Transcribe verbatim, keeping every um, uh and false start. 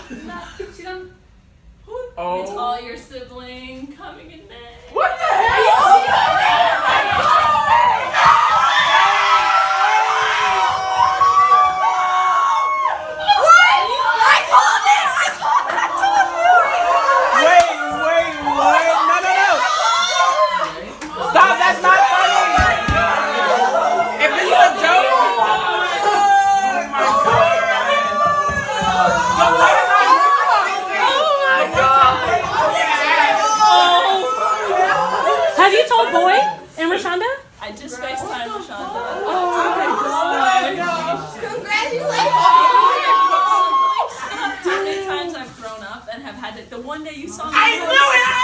She's on. Oh. It's all your sibling coming in May. What the hell? Stop, that's not funny! If this is a joke! Oh my god! Yo, what is that? Oh my god! Have you told Boy and Rashonda? I just FaceTimed Rashonda. Oh my god! Congratulations! How many times I've grown up and have had it. The one day you saw me. I knew it!